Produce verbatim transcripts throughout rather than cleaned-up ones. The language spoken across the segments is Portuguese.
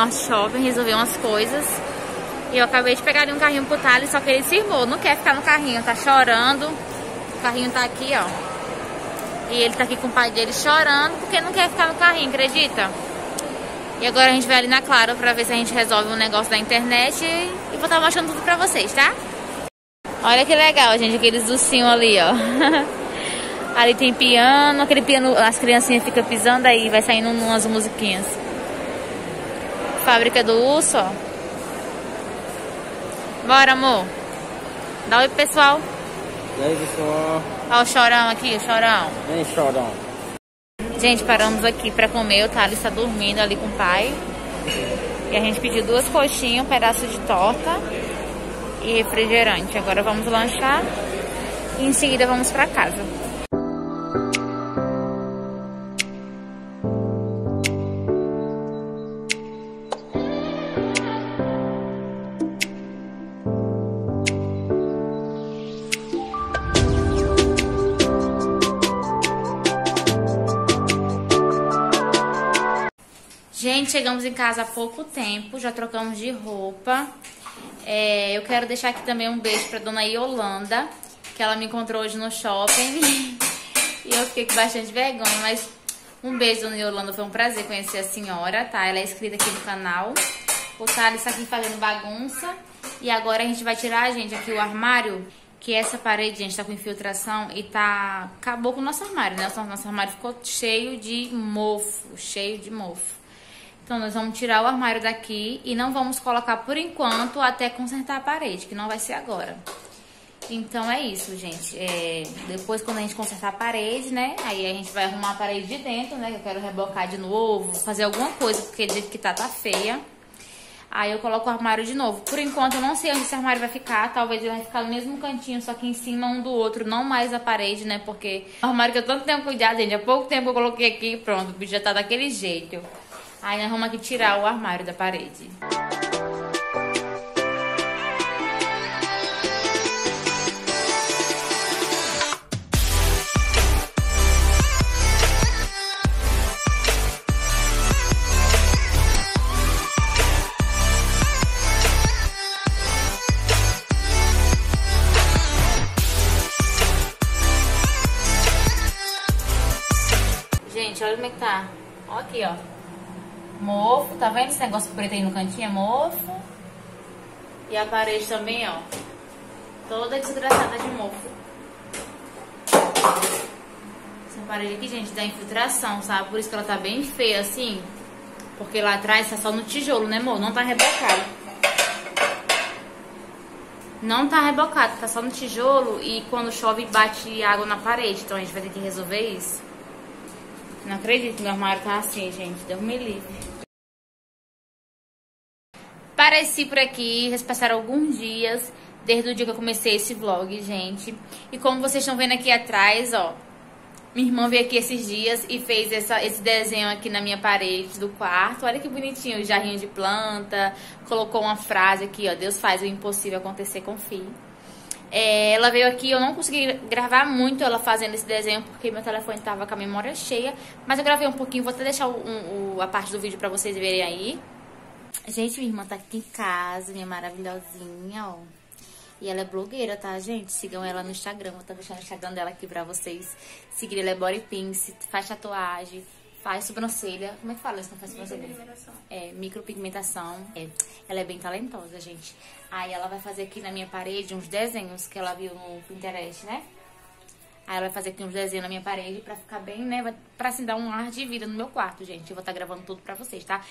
Norte Shopping, resolver umas coisas. E eu acabei de pegar ali um carrinho pro Thales, só que ele se irmou, não quer ficar no carrinho, tá chorando. O carrinho tá aqui, ó. E ele tá aqui com o pai dele chorando, porque não quer ficar no carrinho, acredita? E agora a gente vai ali na Claro pra ver se a gente resolve um negócio da internet. E vou estar mostrando tudo pra vocês, tá? Olha que legal, gente, aqueles ursinhos ali, ó. Ali tem piano, aquele piano, as criancinhas ficam pisando aí, vai saindo umas musiquinhas. Fábrica do Urso, ó. Bora, amor. Dá oi pro pessoal. E aí, pessoal? Olha o chorão aqui, o chorão. Vem, chorão. Gente, paramos aqui pra comer. O Thales tá dormindo ali com o pai. E a gente pediu duas coxinhas, um pedaço de torta e refrigerante. Agora vamos lanchar e em seguida vamos pra casa. Gente, chegamos em casa há pouco tempo, já trocamos de roupa. É, eu quero deixar aqui também um beijo pra dona Yolanda, que ela me encontrou hoje no shopping. E eu fiquei com bastante vergonha, mas um beijo, dona Yolanda, foi um prazer conhecer a senhora, tá? Ela é inscrita aqui no canal. O Thales tá aqui fazendo bagunça. E agora a gente vai tirar, gente, aqui o armário, que essa parede, gente, tá com infiltração e tá... acabou com o nosso armário, né? O nosso armário ficou cheio de mofo, cheio de mofo. Então nós vamos tirar o armário daqui e não vamos colocar por enquanto até consertar a parede, que não vai ser agora. Então é isso, gente. É, depois quando a gente consertar a parede, né, aí a gente vai arrumar a parede de dentro, né, que eu quero rebocar de novo, fazer alguma coisa, porque do jeito que tá, tá feia. Aí eu coloco o armário de novo. Por enquanto eu não sei onde esse armário vai ficar, talvez ele vai ficar no mesmo cantinho, só que em cima um do outro, não mais a parede, né, porque o armário que eu tanto tempo cuidado, gente, há pouco tempo eu coloquei aqui, pronto, o bicho já tá daquele jeito. Aí nós vamos aqui tirar o armário da parede. Gente, olha como é que tá. Ó aqui, ó. Mofo, tá vendo esse negócio preto aí no cantinho? É mofo. E a parede também, ó, toda desgraçada de mofo. Essa parede aqui, gente, dá infiltração, sabe? Por isso que ela tá bem feia assim. Porque lá atrás tá só no tijolo, né, amor? Não tá rebocado. Não tá rebocado, tá só no tijolo. E quando chove bate água na parede. Então a gente vai ter que resolver isso. Não acredito que meu armário tá assim, gente. Deus me livre. Pareci por aqui, já se passaram alguns dias desde o dia que eu comecei esse vlog, gente. E como vocês estão vendo aqui atrás, ó, minha irmã veio aqui esses dias e fez essa, esse desenho aqui na minha parede do quarto. Olha que bonitinho, o jarrinho de planta. Colocou uma frase aqui, ó, Deus faz o impossível acontecer, confie. É, ela veio aqui, eu não consegui gravar muito ela fazendo esse desenho porque meu telefone tava com a memória cheia. Mas eu gravei um pouquinho, vou até deixar um, um, a parte do vídeo pra vocês verem aí. Gente, minha irmã tá aqui em casa, minha maravilhosinha, ó. E ela é blogueira, tá, gente? Sigam ela no Instagram, vou estar deixando o Instagram dela aqui pra vocês seguirem. Ela é body pince, faz tatuagem, faz sobrancelha. Como é que fala isso? Não faz sobrancelha? Micropigmentação. É, micropigmentação. É. Ela é bem talentosa, gente. Aí ela vai fazer aqui na minha parede uns desenhos que ela viu no Pinterest, né? Aí ela vai fazer aqui uns desenhos na minha parede pra ficar bem, né? Pra assim dar um ar de vida no meu quarto, gente. Eu vou estar gravando tudo pra vocês, tá?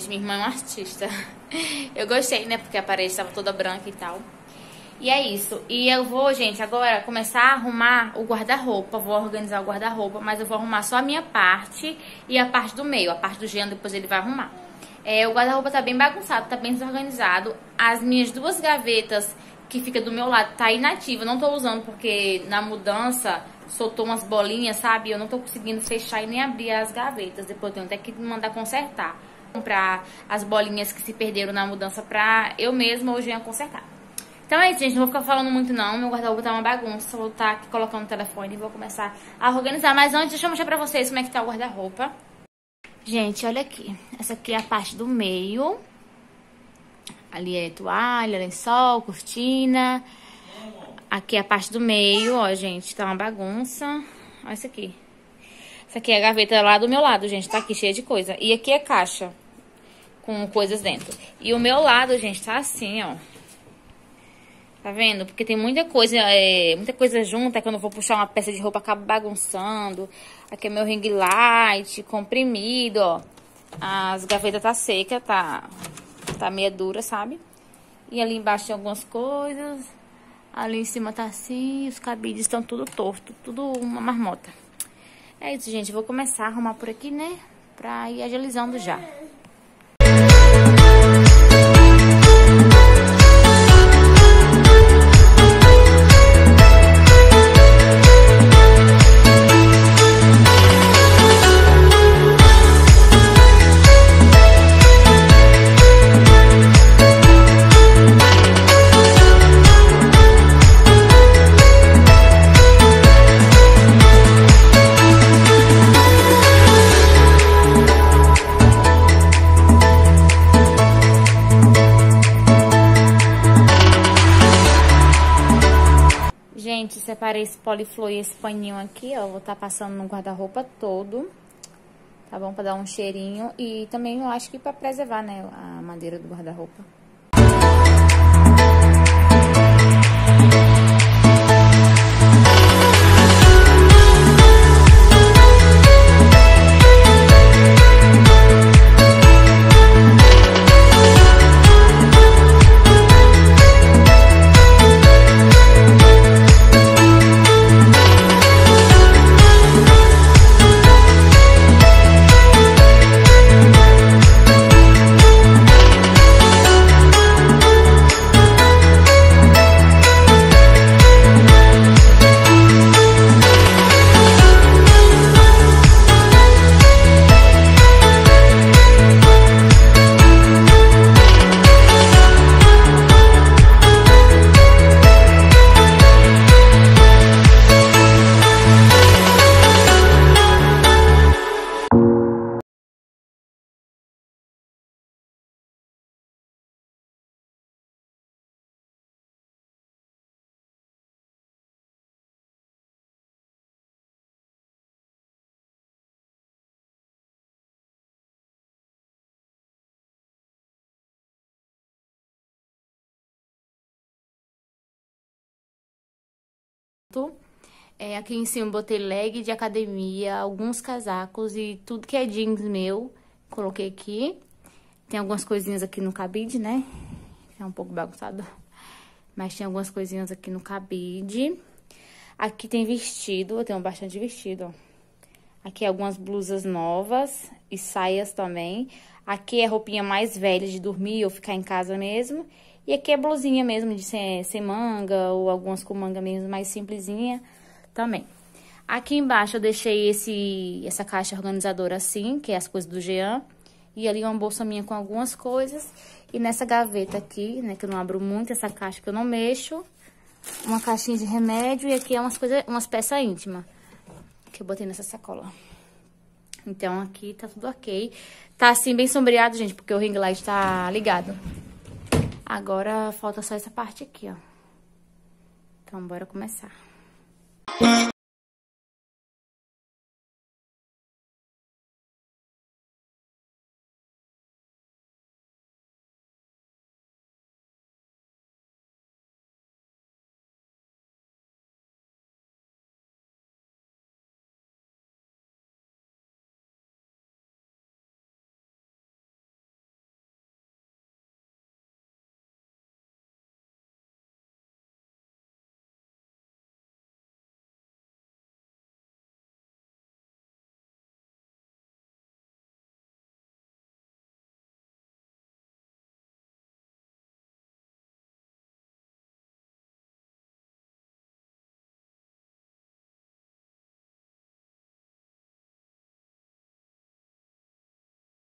gente, minha irmã é uma artista. Eu gostei, né? Porque a parede estava toda branca e tal. E é isso. E eu vou, gente, agora começar a arrumar o guarda-roupa. Vou organizar o guarda-roupa, mas eu vou arrumar só a minha parte e a parte do meio. A parte do Jean depois ele vai arrumar. É, o guarda-roupa tá bem bagunçado, tá bem desorganizado. As minhas duas gavetas que fica do meu lado tá inativa. Não tô usando porque na mudança soltou umas bolinhas, sabe? Eu não tô conseguindo fechar e nem abrir as gavetas. Depois eu tenho até que mandar consertar. Comprar as bolinhas que se perderam na mudança pra eu mesma ou o Jean consertar. Então é isso, gente. Não vou ficar falando muito, não. Meu guarda-roupa tá uma bagunça. Vou estar aqui colocando o telefone e vou começar a organizar. Mas antes, deixa eu mostrar pra vocês como é que tá o guarda-roupa. Gente, olha aqui. Essa aqui é a parte do meio. Ali é toalha, lençol, cortina. Aqui é a parte do meio, ó, gente. Tá uma bagunça. Olha isso aqui. Essa aqui é a gaveta lá do meu lado, gente. Tá aqui cheia de coisa. E aqui é caixa com coisas dentro. E o meu lado, gente, tá assim, ó. Tá vendo? Porque tem muita coisa, é, muita coisa junta, que eu não vou puxar uma peça de roupa, acabo bagunçando. Aqui é meu ring light, comprimido, ó. As gavetas tá seca, tá, tá meia dura, sabe? E ali embaixo tem algumas coisas. Ali em cima tá assim, os cabides estão tudo torto, tudo uma marmota. É isso, gente. Vou começar a arrumar por aqui, né? Pra ir agilizando já. Gente, separei esse poliflor e esse paninho aqui, ó. Vou estar passando no guarda-roupa todo, tá bom? Pra dar um cheirinho e também eu acho que pra preservar, né, a madeira do guarda-roupa. É, aqui em cima eu botei leg de academia, alguns casacos e tudo que é jeans meu, coloquei aqui. Tem algumas coisinhas aqui no cabide, né? É um pouco bagunçado, mas tem algumas coisinhas aqui no cabide. Aqui tem vestido, eu tenho bastante vestido, ó. Aqui algumas blusas novas e saias também. Aqui é roupinha mais velha de dormir ou ficar em casa mesmo. E aqui é blusinha mesmo de sem, sem manga ou algumas com manga mesmo, mais simplesinha também. Aqui embaixo eu deixei esse, essa caixa organizadora assim, que é as coisas do Jean. E ali uma bolsa minha com algumas coisas. E nessa gaveta aqui, né, que eu não abro muito, essa caixa que eu não mexo. Uma caixinha de remédio e aqui é umas coisas, umas peças íntimas que eu botei nessa sacola. Então aqui tá tudo ok. Tá assim bem sombreado, gente, porque o ring light tá ligado. Agora falta só essa parte aqui, ó. Então bora começar.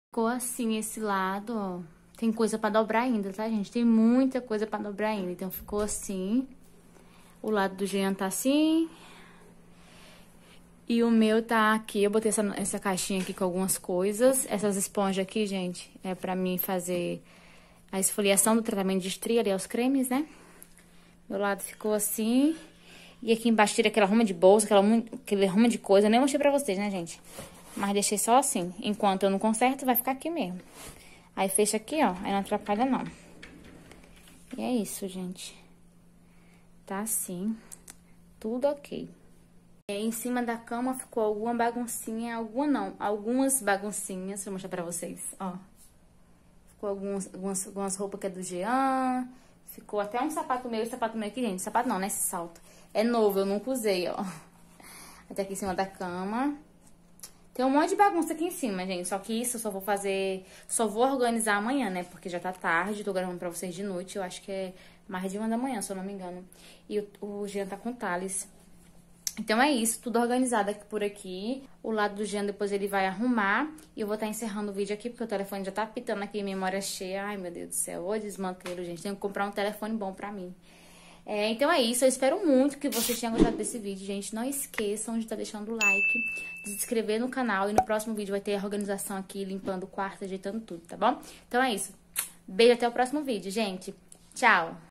Ficou assim esse lado, ó. Tem coisa pra dobrar ainda, tá, gente? Tem muita coisa pra dobrar ainda. Então, ficou assim. O lado do Jean tá assim. E o meu tá aqui. Eu botei essa, essa caixinha aqui com algumas coisas. Essas esponjas aqui, gente, é pra mim fazer a esfoliação do tratamento de estria, ali, os cremes, né? Meu lado ficou assim. E aqui embaixo tirei aquela ruma de bolsa, aquela, aquele ruma de coisa. Eu nem mostrei pra vocês, né, gente? Mas deixei só assim. Enquanto eu não conserto, vai ficar aqui mesmo. Aí fecha aqui, ó. Aí não atrapalha, não. E é isso, gente. Tá assim. Tudo ok. E aí, em cima da cama ficou alguma baguncinha. Alguma não. Algumas baguncinhas. Deixa eu mostrar pra vocês, ó. Ficou algumas, algumas, algumas roupas que é do Jean. Ficou até um sapato meu. Esse sapato meu aqui, gente. Sapato não, né? Esse salto. É novo, eu nunca usei, ó. Até aqui em cima da cama. Tem um monte de bagunça aqui em cima, gente. Só que isso eu só vou fazer... Só vou organizar amanhã, né? Porque já tá tarde. Tô gravando pra vocês de noite. Eu acho que é mais de uma da manhã, se eu não me engano. E o, o Jean tá com o Thales. Então é isso. Tudo organizado aqui por aqui. O lado do Jean depois ele vai arrumar. E eu vou estar encerrando o vídeo aqui. Porque o telefone já tá pitando aqui. Memória cheia. Ai, meu Deus do céu. Ô desmantelo, gente. Tenho que comprar um telefone bom pra mim. É, então é isso, eu espero muito que vocês tenham gostado desse vídeo, gente. Não esqueçam de estar deixando o like, de se inscrever no canal. E no próximo vídeo vai ter a organização aqui, limpando o quarto, ajeitando tudo, tá bom? Então é isso. Beijo, até o próximo vídeo, gente. Tchau!